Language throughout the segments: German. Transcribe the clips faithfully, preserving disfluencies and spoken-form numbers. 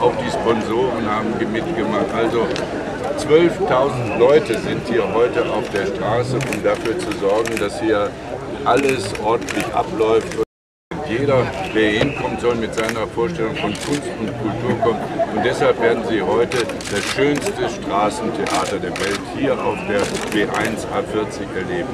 Auch die Sponsoren haben mitgemacht. Also zwölftausend Leute sind hier heute auf der Straße, um dafür zu sorgen, dass hier alles ordentlich abläuft. Jeder, der hier hinkommt, soll mit seiner Vorstellung von Kunst und Kultur kommen. Und deshalb werden Sie heute das schönste Straßentheater der Welt hier auf der B eins A vierzig erleben.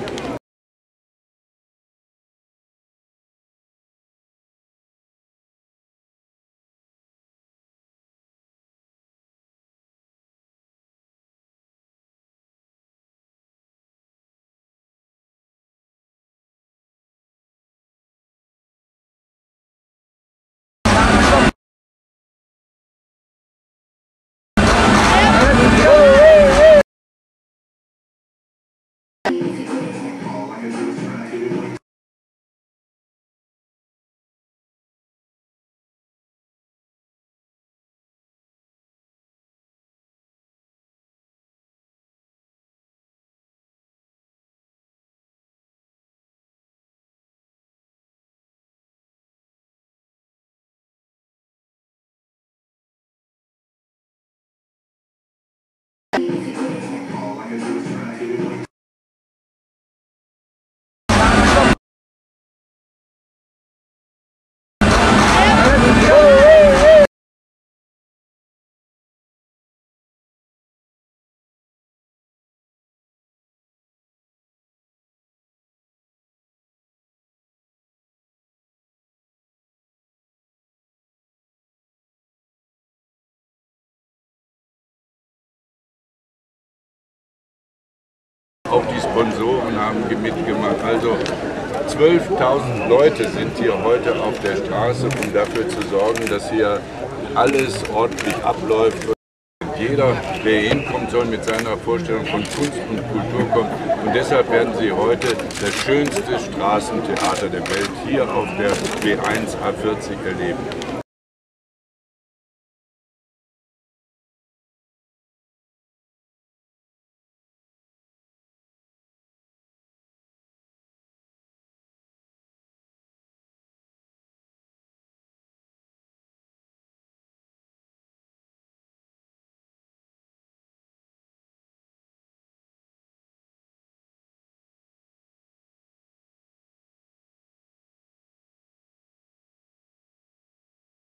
Auch die Sponsoren haben mitgemacht. Also zwölftausend Leute sind hier heute auf der Straße, um dafür zu sorgen, dass hier alles ordentlich abläuft. Jeder, der hier hinkommt, soll mit seiner Vorstellung von Kunst und Kultur kommen. Und deshalb werden Sie heute das schönste Straßentheater der Welt hier auf der B eins A vierzig erleben.